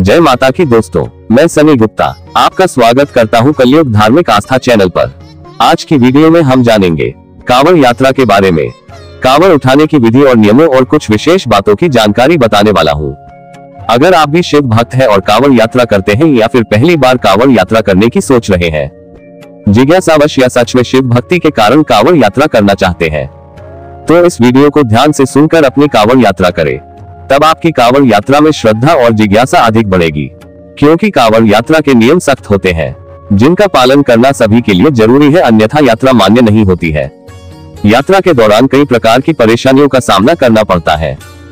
जय माता की दोस्तों, मैं सनी गुप्ता आपका स्वागत करता हूं कलयुग धार्मिक आस्था चैनल पर। आज की वीडियो में हम जानेंगे कांवड़ यात्रा के बारे में। कांवड़ उठाने की विधि और नियमों और कुछ विशेष बातों की जानकारी बताने वाला हूं। अगर आप भी शिव भक्त हैं और कांवड़ यात्रा करते हैं या फिर पहली बार कांवड़ यात्रा करने की सोच रहे हैं, जिज्ञासावश या सच में शिव भक्ति के कारण कांवड़ यात्रा करना चाहते हैं, तो इस वीडियो को ध्यान से सुनकर अपनी कांवड़ यात्रा करें। तब आपकी कांवड़ यात्रा में श्रद्धा और जिज्ञासा अधिक बढ़ेगी, क्योंकि कांवड़ यात्रा के नियम सख्त होते हैं, जिनका पालन करना सभी के लिए जरूरी है, अन्यथा यात्रा मान्य नहीं होती है। यात्रा के दौरान कई प्रकार की परेशानियों का सामना करना पड़ता है,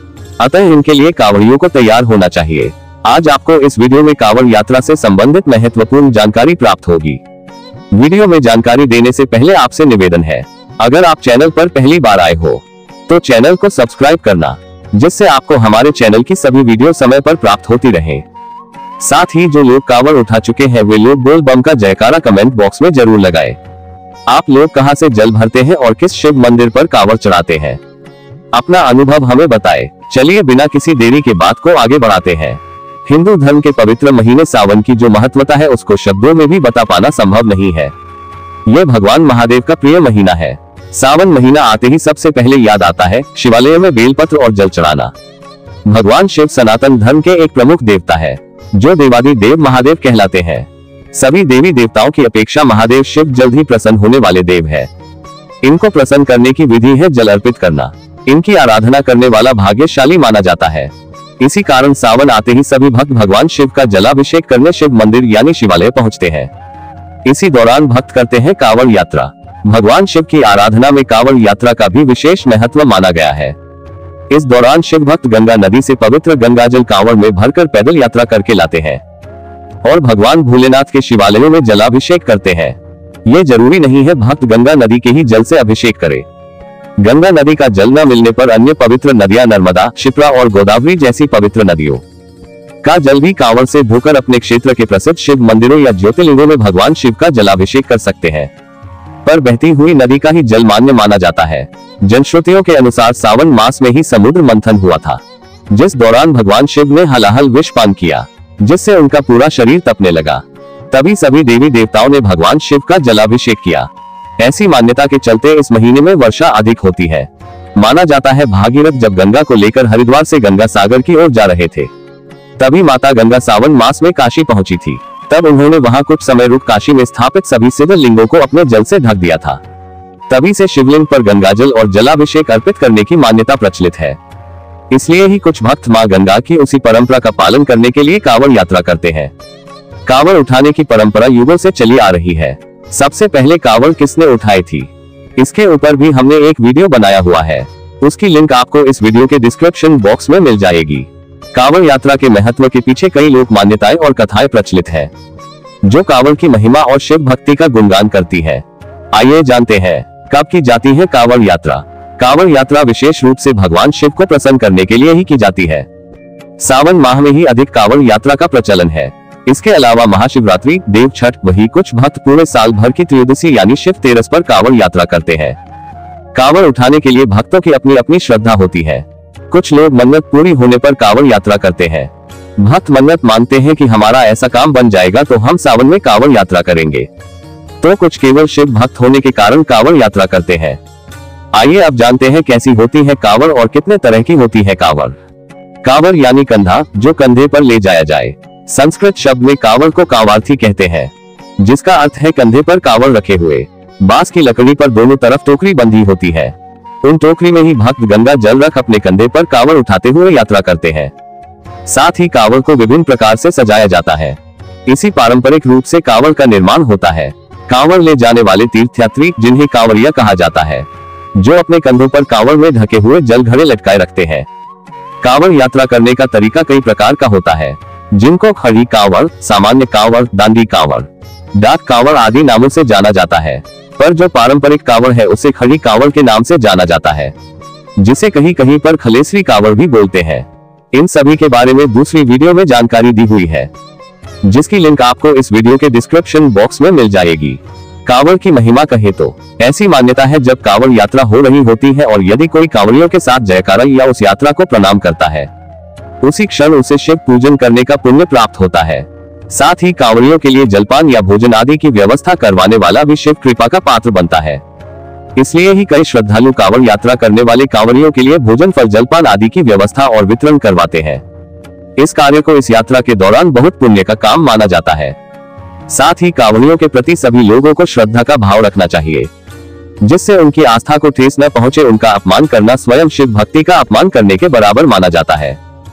अतः इनके लिए कांवड़ियों को तैयार होना चाहिए। आज आपको इस वीडियो में कांवड़ यात्रा से संबंधित महत्वपूर्ण जानकारी प्राप्त होगी। वीडियो में जानकारी देने से पहले आपसे निवेदन है, अगर आप चैनल पर पहली बार आए हो तो चैनल को सब्सक्राइब करना, जिससे आपको हमारे चैनल की सभी वीडियो समय पर प्राप्त होती रहे। साथ ही जो लोग कांवड़ उठा चुके हैं वे लोग बोल बम का जयकारा कमेंट बॉक्स में जरूर लगाएं। आप लोग कहां से जल भरते हैं और किस शिव मंदिर पर कांवड़ चढ़ाते हैं, अपना अनुभव हमें बताएं। चलिए बिना किसी देरी के बात को आगे बढ़ाते हैं। हिंदू धर्म के पवित्र महीने सावन की जो महत्वता है उसको शब्दों में भी बता पाना संभव नहीं है। यह भगवान महादेव का प्रिय महीना है। सावन महीना आते ही सबसे पहले याद आता है शिवालय में बेलपत्र और जल चढ़ाना। भगवान शिव सनातन धर्म के एक प्रमुख देवता है, जो देवादि देव महादेव कहलाते हैं। सभी देवी देवताओं की अपेक्षा महादेव शिव जल्द ही प्रसन्न होने वाले देव है। इनको प्रसन्न करने की विधि है जल अर्पित करना। इनकी आराधना करने वाला भाग्यशाली माना जाता है। इसी कारण सावन आते ही सभी भक्त भगवान शिव का जलाभिषेक करने शिव मंदिर यानी शिवालय पहुँचते हैं। इसी दौरान भक्त करते हैं कांवड़ यात्रा। भगवान शिव की आराधना में कांवड़ यात्रा का भी विशेष महत्व माना गया है। इस दौरान शिव भक्त गंगा नदी से पवित्र गंगाजल कांवड़ में भरकर पैदल यात्रा करके लाते हैं और भगवान भोलेनाथ के शिवालयों में जलाभिषेक करते हैं। ये जरूरी नहीं है भक्त गंगा नदी के ही जल से अभिषेक करे। गंगा नदी का जल न मिलने पर अन्य पवित्र नदियां नर्मदा, क्षिप्रा और गोदावरी जैसी पवित्र नदियों का जल भी कांवड़ से धोकर अपने क्षेत्र के प्रसिद्ध शिव मंदिरों या ज्योतिर्लिंगों में भगवान शिव का जलाभिषेक कर सकते हैं। पर बहती हुई नदी का ही जल मान्य माना जाता है। जनश्रुतियों के अनुसार सावन मास में ही समुद्र मंथन हुआ था, जिस दौरान भगवान शिव ने हलाहल विष पान किया, जिससे उनका पूरा शरीर तपने लगा। तभी सभी देवी देवताओं ने भगवान शिव का जलाभिषेक किया। ऐसी मान्यता के चलते इस महीने में वर्षा अधिक होती है। माना जाता है भागीरथ जब गंगा को लेकर हरिद्वार से गंगा सागर की ओर जा रहे थे, तभी माता गंगा सावन मास में काशी पहुंची थी। तब उन्होंने वहां कुछ समय रुक काशी में स्थापित सभी सिद्ध लिंगों को अपने जल से ढक दिया था। तभी से शिवलिंग पर गंगाजल और जलाभिषेक अर्पित करने की मान्यता प्रचलित है। इसलिए ही कुछ भक्त मां गंगा की उसी परंपरा का पालन करने के लिए कांवड़ यात्रा करते हैं। कांवड़ उठाने की परंपरा युगों से चली आ रही है। सबसे पहले कांवड़ किसने उठाई थी, इसके ऊपर भी हमने एक वीडियो बनाया हुआ है। उसकी लिंक आपको इस वीडियो के डिस्क्रिप्शन बॉक्स में मिल जाएगी। कांवड़ यात्रा के महत्व के पीछे कई लोक मान्यताएं और कथाएं प्रचलित है, जो कांवड़ की महिमा और शिव भक्ति का गुणगान करती है। आइए जानते हैं कब की जाती है कांवड़ यात्रा। कांवड़ यात्रा विशेष रूप से भगवान शिव को प्रसन्न करने के लिए ही की जाती है। सावन माह में ही अधिक कांवड़ यात्रा का प्रचलन है। इसके अलावा महाशिवरात्रि, देव छठ, वही कुछ भक्त पूरे साल भर की त्रयोदशी यानी शिव तेरस पर कांवड़ यात्रा करते हैं। कांवड़ उठाने के लिए भक्तों की अपनी अपनी श्रद्धा होती है। कुछ लोग मन्नत पूरी होने पर कांवड़ यात्रा करते हैं। भक्त मन्नत मानते हैं कि हमारा ऐसा काम बन जाएगा तो हम सावन में कांवड़ यात्रा करेंगे। तो कुछ केवल शिव भक्त होने के कारण कांवड़ यात्रा करते हैं। आइए अब जानते हैं कैसी होती है कांवड़ और कितने तरह की होती है कांवड़। कांवड़ यानी कंधा, जो कंधे पर ले जाया जाए। संस्कृत शब्द में कांवड़ को कांवार्थी कहते हैं, जिसका अर्थ है कंधे पर कांवड़ रखे हुए। बांस की लकड़ी पर दोनों तरफ टोकरी बंधी होती है। उन टोकरी में ही भक्त गंगा जल रख अपने कंधे पर कांवड़ उठाते हुए यात्रा करते हैं। साथ ही कांवड़ को विभिन्न प्रकार से सजाया जाता है। इसी पारंपरिक रूप से कांवड़ का निर्माण होता है। कांवड़ ले जाने वाले तीर्थयात्री, जिन्हें कांवड़िया कहा जाता है, जो अपने कंधों पर कांवड़ में ढके हुए जल घड़े लटकाए रखते हैं। कांवड़ यात्रा करने का तरीका कई प्रकार का होता है, जिनको खड़ी कांवड़, सामान्य कांवड़, दांडी कांवड़, डाक कांवड़ आदि नामों से जाना जाता है। पर जो पारंपरिक कांवड़ है उसे खड़ी कांवड़ के नाम से जाना जाता है, जिसे कहीं कहीं पर खलेसरी कांवड़ भी बोलते हैं। इन सभी के बारे में दूसरी वीडियो में जानकारी दी हुई है, जिसकी लिंक आपको इस वीडियो के डिस्क्रिप्शन बॉक्स में मिल जाएगी। कांवड़ की महिमा कहे तो ऐसी मान्यता है जब कांवड़ यात्रा हो रही होती है और यदि कोई कांवड़ियों के साथ जयकारा या उस यात्रा को प्रणाम करता है उसी क्षण उसे शिव पूजन करने का पुण्य प्राप्त होता है। साथ ही कांवड़ियों के लिए जलपान या भोजन आदि की व्यवस्था करवाने वाला भी शिव कृपा का पात्र बनता है। इसलिए ही कई श्रद्धालु कांवड़ यात्रा करने वाले कांवड़ियों के लिए भोजन, फल, जलपान आदि की व्यवस्था और वितरण करवाते हैं। इस कार्य को इस यात्रा के दौरान बहुत पुण्य का काम माना जाता है। साथ ही कांवड़ियों के प्रति सभी लोगों को श्रद्धा का भाव रखना चाहिए, जिससे उनकी आस्था को ठेस न पहुंचे। उनका अपमान करना स्वयं शिव भक्ति का अपमान करने के बराबर माना जाता है।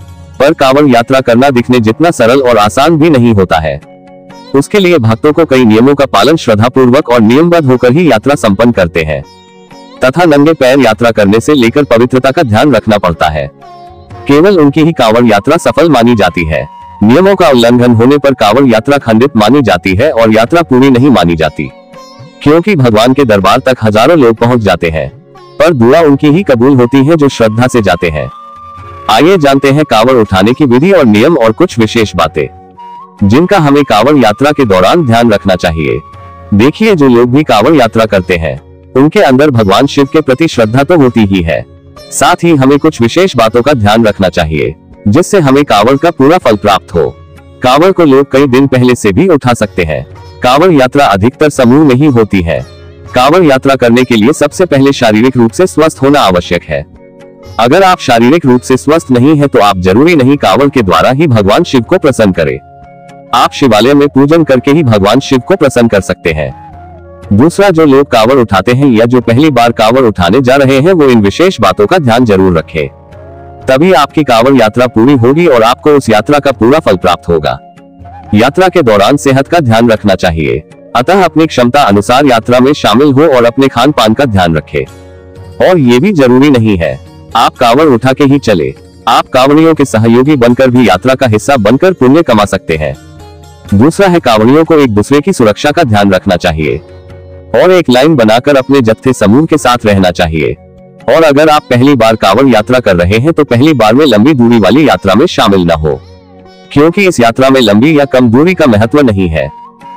पर कांवड़ यात्रा करना दिखने जितना सरल और आसान भी नहीं होता है। उसके लिए भक्तों को कई नियमों का पालन श्रद्धापूर्वक और नियमबद्ध होकर ही यात्रा संपन्न करते हैं तथा नंगे पैर यात्रा करने से लेकर पवित्रता का ध्यान रखना पड़ता है। केवल उनकी ही कांवड़ यात्रा सफल मानी जाती है। नियमों का उल्लंघन होने पर कांवड़ यात्रा खंडित मानी जाती है और यात्रा पूरी नहीं मानी जाती, क्योंकि भगवान के दरबार तक हजारों लोग पहुंच जाते हैं, पर दुआ उनकी ही कबूल होती है जो श्रद्धा से जाते हैं। आइए जानते हैं कांवड़ उठाने की विधि और नियम और कुछ विशेष बातें जिनका हमें कांवड़ यात्रा के दौरान ध्यान रखना चाहिए। देखिए, जो लोग भी कांवड़ यात्रा करते हैं उनके अंदर भगवान शिव के प्रति श्रद्धा तो होती ही है, साथ ही हमें कुछ विशेष बातों का ध्यान रखना चाहिए जिससे हमें कांवड़ का पूरा फल प्राप्त हो। कांवड़ को लोग कई दिन पहले से भी उठा सकते हैं। कांवड़ यात्रा अधिकतर समूह में ही होती है। कांवड़ यात्रा करने के लिए सबसे पहले शारीरिक रूप से स्वस्थ होना आवश्यक है। अगर आप शारीरिक रूप से स्वस्थ नहीं है तो आप जरूरी नहीं कांवड़ के द्वारा ही भगवान शिव को प्रसन्न करें। आप शिवालय में पूजन करके ही भगवान शिव को प्रसन्न कर सकते हैं। दूसरा, जो लोग कांवड़ उठाते हैं या जो पहली बार कांवड़ उठाने जा रहे हैं वो इन विशेष बातों का ध्यान जरूर रखें, तभी आपकी कांवड़ यात्रा पूरी होगी और आपको उस यात्रा का पूरा फल प्राप्त होगा। यात्रा के दौरान सेहत का ध्यान रखना चाहिए, अतः अपनी क्षमता अनुसार यात्रा में शामिल हो और अपने खान पान का ध्यान रखें। और ये भी जरूरी नहीं है आप कांवड़ उठा के ही चले, आप कांवड़ियों के सहयोगी बनकर भी यात्रा का हिस्सा बनकर पुण्य कमा सकते हैं। दूसरा है, कांवड़ियों को एक दूसरे की सुरक्षा का ध्यान रखना चाहिए और एक लाइन बनाकर अपने जत्थे समूह के साथ रहना चाहिए। और अगर आप पहली बार कांवड़ यात्रा कर रहे हैं तो पहली बार में लंबी दूरी वाली यात्रा में शामिल न हो, क्योंकि इस यात्रा में लंबी या कम दूरी का महत्व नहीं है।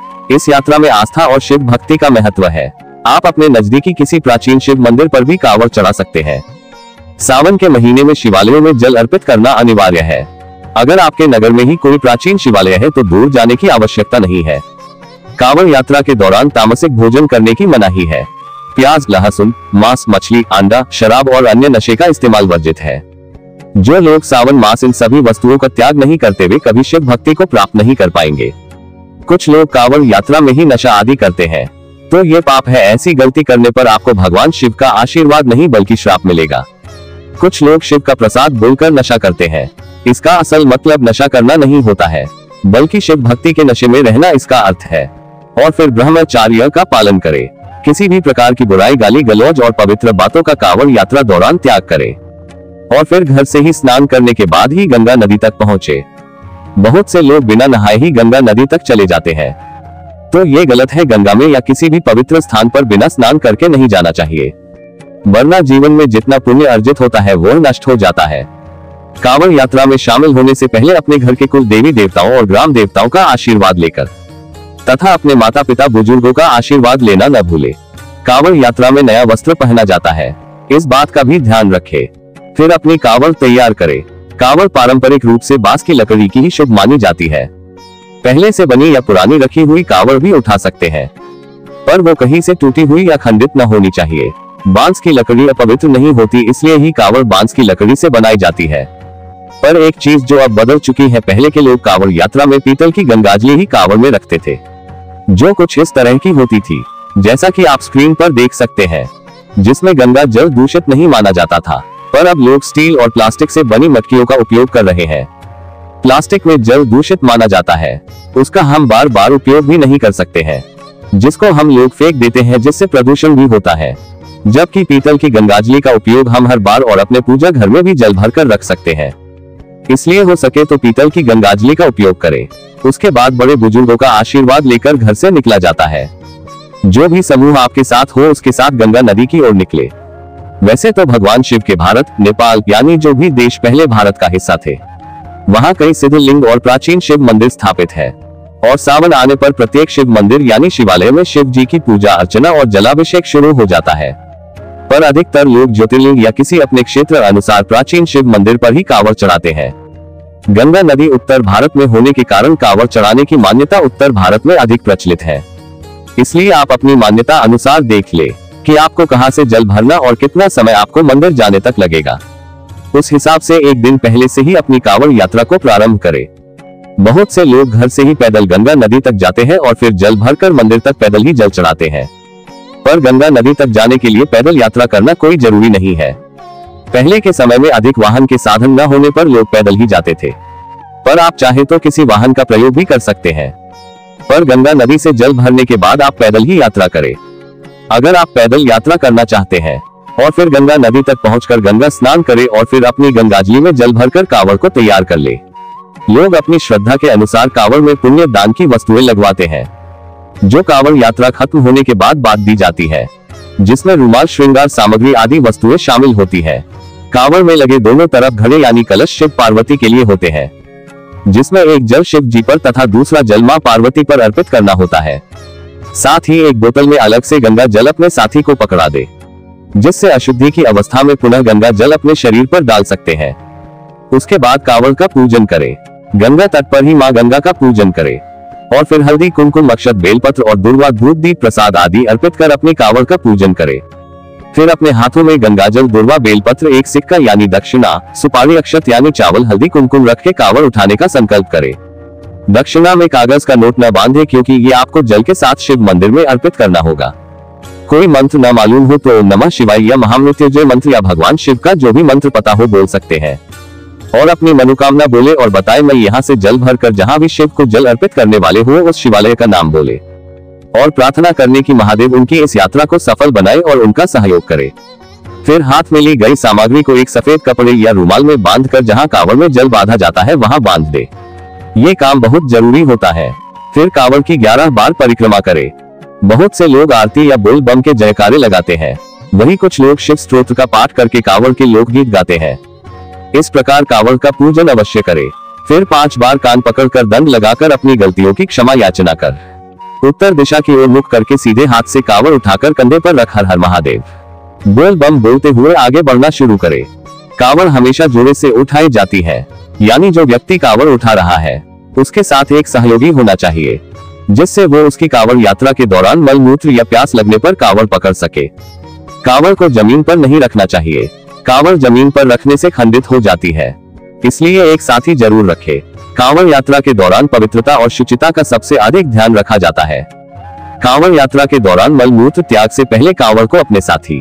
इस यात्रा में आस्था और शिव भक्ति का महत्व है। आप अपने नजदीकी किसी प्राचीन शिव मंदिर पर भी कांवड़ चढ़ा सकते हैं। सावन के महीने में शिवालयों में जल अर्पित करना अनिवार्य है। अगर आपके नगर में ही कोई प्राचीन शिवालय है तो दूर जाने की आवश्यकता नहीं है। कांवड़ यात्रा के दौरान तामसिक भोजन करने की मनाही है। प्याज, लहसुन, मांस, मछली, अंडा, शराब और अन्य नशे का इस्तेमाल वर्जित है। जो लोग सावन मास इन सभी वस्तुओं का त्याग नहीं करते वे कभी शिव भक्ति को प्राप्त नहीं कर पाएंगे। कुछ लोग कांवड़ यात्रा में ही नशा आदि करते हैं, तो ये पाप है। ऐसी गलती करने पर आपको भगवान शिव का आशीर्वाद नहीं बल्कि श्राप मिलेगा। कुछ लोग शिव का प्रसाद बोलकर नशा करते हैं। इसका असल मतलब नशा करना नहीं होता है, बल्कि शिव भक्ति के नशे में रहना इसका अर्थ है। और फिर ब्रह्मचर्य का पालन करें। किसी भी प्रकार की बुराई, गाली गलौज और पवित्र बातों का कांवड़ यात्रा दौरान त्याग करें और फिर घर से ही स्नान करने के बाद ही गंगा नदी तक पहुंचे। बहुत से लोग बिना नहाए ही गंगा नदी तक चले जाते हैं, तो ये गलत है। गंगा में या किसी भी पवित्र स्थान पर बिना स्नान करके नहीं जाना चाहिए, वरना जीवन में जितना पुण्य अर्जित होता है वो नष्ट हो जाता है। कांवड़ यात्रा में शामिल होने से पहले अपने घर के कुल देवी देवताओं और ग्राम देवताओं का आशीर्वाद लेकर तथा अपने माता पिता बुजुर्गों का आशीर्वाद लेना न भूले। कांवड़ यात्रा में नया वस्त्र पहना जाता है, इस बात का भी ध्यान रखें। फिर अपनी कांवड़ तैयार करें। कांवड़ पारंपरिक रूप से बांस की लकड़ी की ही शुभ मानी जाती है। पहले से बनी या पुरानी रखी हुई कांवड़ भी उठा सकते हैं, पर वो कहीं से टूटी हुई या खंडित न होनी चाहिए। बांस की लकड़ी अपवित्र नहीं होती, इसलिए ही कांवड़ बांस की लकड़ी से बनाई जाती है। पर एक चीज जो अब बदल चुकी है, पहले के लोग कांवड़ यात्रा में पीतल की गंगाजली ही कांवड़ में रखते थे, जो कुछ इस तरह की होती थी जैसा कि आप स्क्रीन पर देख सकते हैं, जिसमें गंगा जल दूषित नहीं माना जाता था। पर अब लोग स्टील और प्लास्टिक से बनी मटकियों का उपयोग कर रहे हैं। प्लास्टिक में जल दूषित माना जाता है, उसका हम बार बार उपयोग भी नहीं कर सकते हैं, जिसको हम लोग फेंक देते हैं, जिससे प्रदूषण भी होता है। जबकि पीतल की गंगाजली का उपयोग हम हर बार और अपने पूजा घर में भी जल भर कर रख सकते हैं। इसलिए हो सके तो पीतल की गंगाजली का उपयोग करें। उसके बाद बड़े बुजुर्गों का आशीर्वाद लेकर घर से निकला जाता है। जो भी समूह आपके साथ हो उसके साथ गंगा नदी की ओर निकले। वैसे तो भगवान शिव के भारत, नेपाल यानी जो भी देश पहले भारत का हिस्सा थे, वहाँ कई सिद्धलिंग और प्राचीन शिव मंदिर स्थापित है। और सावन आने पर प्रत्येक शिव मंदिर यानी शिवालय में शिव जी की पूजा अर्चना और जलाभिषेक शुरू हो जाता है। पर अधिकतर लोग ज्योतिर्लिंग या किसी अपने क्षेत्र अनुसार प्राचीन शिव मंदिर पर ही कांवड़ चढ़ाते हैं। गंगा नदी उत्तर भारत में होने के कारण कांवड़ चढ़ाने की मान्यता उत्तर भारत में अधिक प्रचलित है। इसलिए आप अपनी मान्यता अनुसार देख ले कि आपको कहां से जल भरना और कितना समय आपको मंदिर जाने तक लगेगा। उस हिसाब से एक दिन पहले से ही अपनी कांवड़ यात्रा को प्रारंभ करें। बहुत से लोग घर से ही पैदल गंगा नदी तक जाते हैं और फिर जल भरकर मंदिर तक पैदल ही जल चढ़ाते हैं। पर गंगा नदी तक जाने के लिए पैदल यात्रा करना कोई जरूरी नहीं है। पहले के समय में अधिक वाहन के साधन न होने पर लोग पैदल ही जाते थे, पर आप चाहे तो किसी वाहन का प्रयोग भी कर सकते हैं। पर गंगा नदी से जल भरने के बाद आप पैदल ही यात्रा करें। अगर आप पैदल यात्रा करना चाहते हैं और फिर गंगा नदी तक पहुंचकर गंगा स्नान करें और फिर अपनी गंगाजली में जल भरकर कांवड़ को तैयार कर ले। लोग अपनी श्रद्धा के अनुसार कांवड़ में पुण्य दान की वस्तुएं लगवाते हैं, जो कांवड़ यात्रा खत्म होने के बाद बांट दी जाती है, जिसमें रुमाल, श्रृंगार सामग्री आदि वस्तुएं शामिल होती है। कांवड़ में लगे दोनों तरफ घड़े यानी कलश शिव पार्वती के लिए होते हैं, जिसमें एक जल शिव जी पर तथा दूसरा जल मां पार्वती पर अर्पित करना होता है। साथ ही एक बोतल में अलग से गंगा जल अपने साथी को पकड़ा दे, जिससे अशुद्धि की अवस्था में पुनः गंगा जल अपने शरीर पर डाल सकते हैं। उसके बाद कांवड़ का पूजन करें। गंगा तट पर ही मां गंगा का पूजन करें और फिर हल्दी, कुमकुम, अक्षत, बेलपत्र और दूर्वा, धूप, दीप, प्रसाद आदि अर्पित कर अपने कांवड़ का पूजन करें। फिर अपने हाथों में गंगाजल, दूर्वा, बेलपत्र, एक सिक्का यानी दक्षिणा, सुपारी, अक्षत यानी चावल, हल्दी, कुमकुम रख के कांवड़ उठाने का संकल्प करें। दक्षिणा में कागज का नोट न बांधे, क्योंकि ये आपको जल के साथ शिव मंदिर में अर्पित करना होगा। कोई मंत्र न मालूम हो तो ओम नमः शिवाय या महामृत्युंजय मंत्र या भगवान शिव का जो भी मंत्र पता हो बोल सकते हैं और अपनी मनोकामना बोले और बताए। मैं यहाँ से जल भरकर जहाँ भी शिव को जल अर्पित करने वाले हो उस शिवालय का नाम बोले और प्रार्थना करने की महादेव उनकी इस यात्रा को सफल बनाए और उनका सहयोग करे। फिर हाथ में ली गई सामग्री को एक सफेद कपड़े या रुमाल में बांध कर जहाँ कांवड़ में जल बांधा जाता है वहाँ बांध दे। ये काम बहुत जरूरी होता है। फिर कांवड़ की 11 बार परिक्रमा करे। बहुत से लोग आरती या बोल बम के जयकारे लगाते हैं, वही कुछ लोग शिव स्तोत्र का पाठ करके कांवड़ के लोकगीत गाते हैं। इस प्रकार कांवड़ का पूजन अवश्य करे। फिर 5 बार कान पकड़कर दंड लगाकर अपनी गलतियों की क्षमा याचना कर उत्तर दिशा की ओर मुख करके सीधे हाथ से कांवड़ उठाकर कंधे पर रख हर हर महादेव बोल बम बोलते हुए आगे बढ़ना शुरू करे। कांवड़ हमेशा जोड़े से उठाई जाती है, यानी जो व्यक्ति कांवड़ उठा रहा है उसके साथ एक सहयोगी होना चाहिए, जिससे वो उसकी कांवड़ यात्रा के दौरान मल मूत्र या प्यास लगने पर कांवड़ पकड़ सके। कांवड़ को जमीन पर नहीं रखना चाहिए। कांवड़ जमीन पर रखने से खंडित हो जाती है, इसलिए एक साथी जरूर रखे। कांवड़ यात्रा के दौरान पवित्रता और शुचिता का सबसे अधिक ध्यान रखा जाता है। कांवड़ यात्रा के दौरान मल मूत्र त्याग से पहले कांवड़ को अपने साथी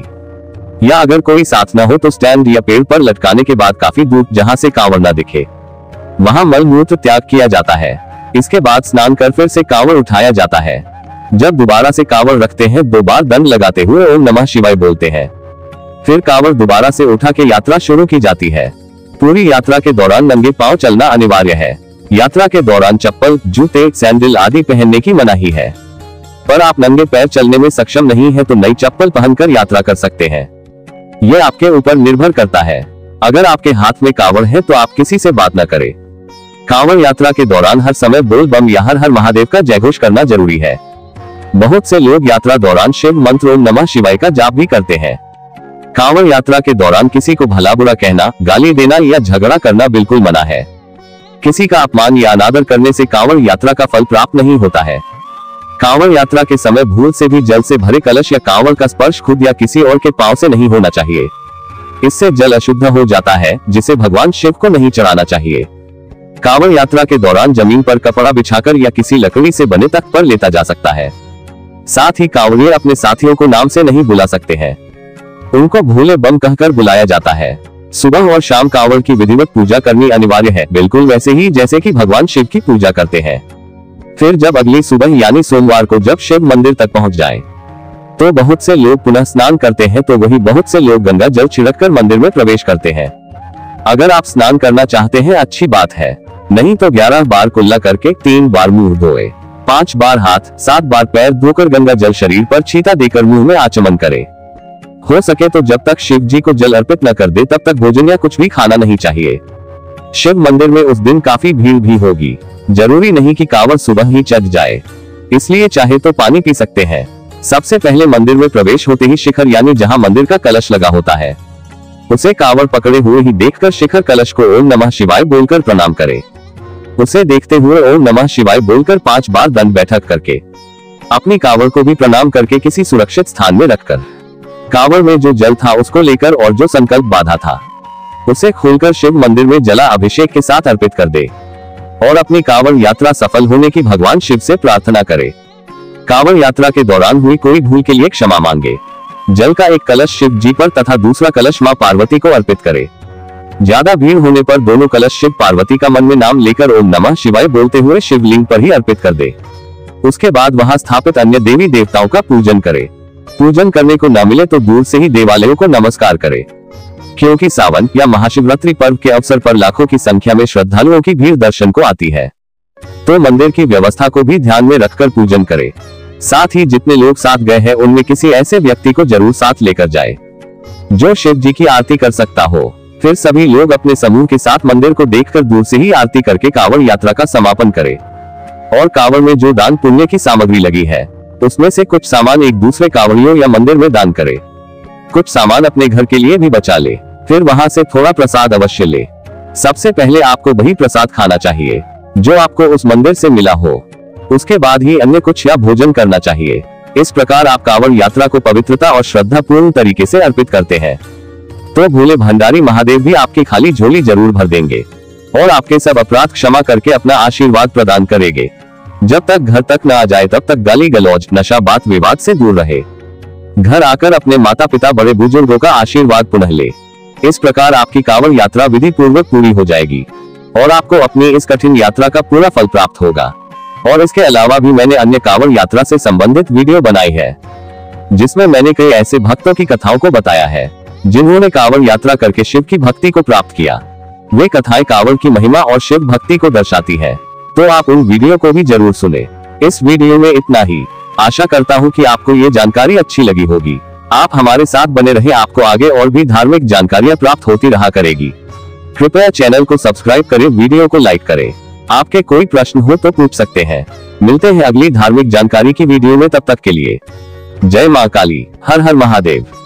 या अगर कोई साथ न हो तो स्टैंड या पेड़ पर लटकाने के बाद काफी दूर जहां से कांवड़ न दिखे वहां मल मूत्र त्याग किया जाता है। इसके बाद स्नान कर फिर से कांवड़ उठाया जाता है। जब दोबारा से कांवड़ रखते हैं 2 बार दंड लगाते हुए ओम नमः शिवाय बोलते हैं। फिर कांवड़ दोबारा से उठा के यात्रा शुरू की जाती है। पूरी यात्रा के दौरान नंगे पांव चलना अनिवार्य है। यात्रा के दौरान चप्पल, जूते, सैंडल आदि पहनने की मनाही है, पर आप नंगे पैर चलने में सक्षम नहीं है तो नई चप्पल पहनकर यात्रा कर सकते हैं। यह आपके ऊपर निर्भर करता है। अगर आपके हाथ में कांवड़ है तो आप किसी से बात न करें। कांवड़ यात्रा के दौरान हर समय बोल बम या हर हर महादेव का जयघोष करना जरूरी है। बहुत से लोग यात्रा दौरान शिव मंत्र ओम नमः शिवाय का जाप भी करते हैं। कांवड़ यात्रा के दौरान किसी को भला बुरा कहना, गाली देना या झगड़ा करना बिल्कुल मना है। किसी का अपमान या अनादर करने से कांवड़ यात्रा का फल प्राप्त नहीं होता है। कांवड़ यात्रा के समय भूल से भी जल से भरे कलश या कांवड़ का स्पर्श खुद या किसी और के पांव से नहीं होना चाहिए। इससे जल अशुद्ध हो जाता है, जिसे भगवान शिव को नहीं चढ़ाना चाहिए। कांवड़ यात्रा के दौरान जमीन पर कपड़ा बिछाकर या किसी लकड़ी से बने तख्त पर लेटा जा सकता है। साथ ही कांवड़िए अपने साथियों को नाम से नहीं बुला सकते हैं, उनको भोले बम कहकर बुलाया जाता है। सुबह और शाम कांवड़ की विधिवत पूजा करनी अनिवार्य है, बिल्कुल वैसे ही जैसे कि भगवान शिव की पूजा करते हैं। फिर जब अगली सुबह यानी सोमवार को जब शिव मंदिर तक पहुंच जाएं, तो बहुत से लोग पुनः स्नान करते हैं, तो वही बहुत से लोग गंगा जल छिड़ककर मंदिर में प्रवेश करते हैं। अगर आप स्नान करना चाहते हैं अच्छी बात है, नहीं तो 11 बार कुल्ला करके 3 बार मुंह धोए, 5 बार हाथ, 7 बार पैर धोकर गंगा जल शरीर पर छींटा देकर मुंह में आचमन करे। हो सके तो जब तक शिव जी को जल अर्पित न कर दे तब तक भोजन या कुछ भी खाना नहीं चाहिए। शिव मंदिर में उस दिन काफी भीड़ भी होगी, जरूरी नहीं कि कांवड़ सुबह ही चढ़ जाए, इसलिए चाहे तो पानी पी सकते हैं। सबसे पहले मंदिर में प्रवेश होते ही शिखर यानी जहां मंदिर का कलश लगा होता है, उसे कावड़ पकड़े हुए ही देखकर शिखर कलश को ओम नमः शिवाय बोलकर प्रणाम करे। उसे देखते हुए ओम नमः शिवाय बोलकर 5 बार दंड बैठक करके अपनी कावड़ को भी प्रणाम करके किसी सुरक्षित स्थान में रखकर कावड़ में जो जल था उसको लेकर और जो संकल्प बांधा था उसे खोलकर शिव मंदिर में जला अभिषेक के साथ अर्पित कर दे और अपनी कावड़ यात्रा सफल होने की भगवान शिव से प्रार्थना करे। कावड़ यात्रा के दौरान हुई कोई भूल के लिए क्षमा मांगे। जल का एक कलश शिव जी पर तथा दूसरा कलश मां पार्वती को अर्पित करे। ज्यादा भीड़ होने पर दोनों कलश शिव पार्वती का मन में नाम लेकर ओम नमः शिवाय बोलते हुए शिवलिंग पर ही अर्पित कर दे। उसके बाद वहां स्थापित अन्य देवी देवताओं का पूजन करे। पूजन करने को न मिले तो दूर से ही देवालयों को नमस्कार करे, क्योंकि सावन या महाशिवरात्रि पर्व के अवसर पर लाखों की संख्या में श्रद्धालुओं की भीड़ दर्शन को आती है, तो मंदिर की व्यवस्था को भी ध्यान में रखकर पूजन करे। साथ ही जितने लोग साथ गए हैं उनमें किसी ऐसे व्यक्ति को जरूर साथ लेकर जाए जो शिव जी की आरती कर सकता हो। फिर सभी लोग अपने समूह के साथ मंदिर को देखकर दूर से ही आरती करके कावड़ यात्रा का समापन करे और कावड़ में जो दान पुण्य की सामग्री लगी है उसमें से कुछ सामान एक दूसरे कावड़ियों या मंदिर में दान करे। कुछ सामान अपने घर के लिए भी बचा ले। फिर वहां से थोड़ा प्रसाद अवश्य ले। सबसे पहले आपको वही प्रसाद खाना चाहिए जो आपको उस मंदिर से मिला हो। उसके बाद ही अन्य कुछ या भोजन करना चाहिए। इस प्रकार आप कावड़ यात्रा को पवित्रता और श्रद्धा पूर्ण तरीके से अर्पित करते हैं तो भोले भंडारी महादेव भी आपकी खाली झोली जरूर भर देंगे और आपके सब अपराध क्षमा करके अपना आशीर्वाद प्रदान करेंगे। जब तक घर तक न आ जाए तब तक गाली गलौज नशा बात विवाद से दूर रहे। घर आकर अपने माता पिता बड़े बुजुर्गों का आशीर्वाद पुनः ले। इस प्रकार आपकी कावड़ यात्रा विधि पूर्वक पूरी हो जाएगी और आपको अपनी इस कठिन यात्रा का पूरा फल प्राप्त होगा। और इसके अलावा भी मैंने अन्य कावड़ यात्रा से संबंधित वीडियो बनाई है जिसमें मैंने कई ऐसे भक्तों की कथाओं को बताया है जिन्होंने कावड़ यात्रा करके शिव की भक्ति को प्राप्त किया। वे कथाएं कावड़ की महिमा और शिव भक्ति को दर्शाती है, तो आप उन वीडियो को भी जरूर सुने। इस वीडियो में इतना ही। आशा करता हूँ कि आपको ये जानकारी अच्छी लगी होगी। आप हमारे साथ बने रहे, आपको आगे और भी धार्मिक जानकारियाँ प्राप्त होती रहा करेगी। कृपया चैनल को सब्सक्राइब करें, वीडियो को लाइक करें। आपके कोई प्रश्न हो तो पूछ सकते हैं। मिलते हैं अगली धार्मिक जानकारी की वीडियो में, तब तक के लिए जय मां काली, हर हर महादेव।